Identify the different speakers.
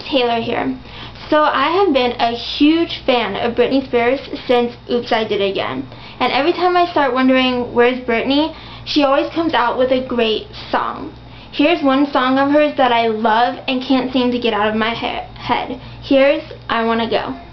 Speaker 1: Taylor here. So I have been a huge fan of Britney Spears since Oops, I Did It Again. And every time I start wondering where's Britney, she always comes out with a great song. Here's one song of hers that I love and can't seem to get out of my head. Here's I Wanna Go.